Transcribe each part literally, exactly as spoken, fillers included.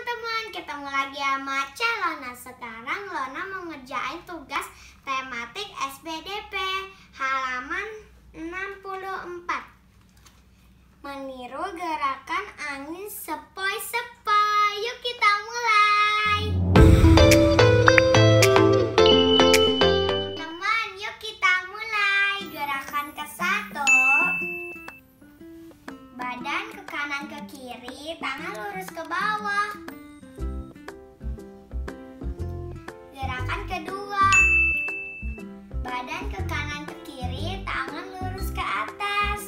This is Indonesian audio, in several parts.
teman-teman, ketemu lagi sama Ca Lona. Sekarang Lona mau ngerjain tugas tematik S B D P halaman enam puluh empat. Meniru gerakan angin sepoi-sepoi. Yuk kita mulai. Teman, yuk kita mulai. Gerakan ke satu. Badan ke kanan ke kiri, tangan lurus ke bawah. Gerakan kedua. Badan ke kanan ke kiri, tangan lurus ke atas.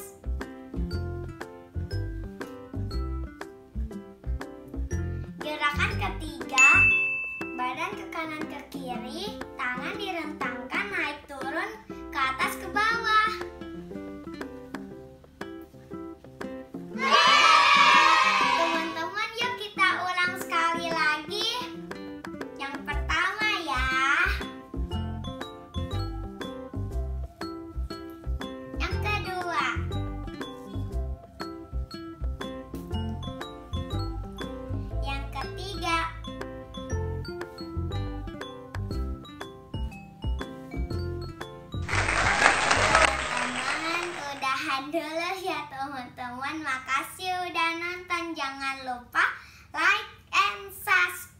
Gerakan ketiga. Badan ke kanan ke kiri, tangan direntangkan naik turun ke atas ke bawah. Teman-teman, yuk kita ulang sekali lagi. Yang pertama ya. Yang kedua. Yang ketiga. Teman-teman, udahan dulu ya teman-teman. Makasih udah nonton. Jangan lupa like and subscribe.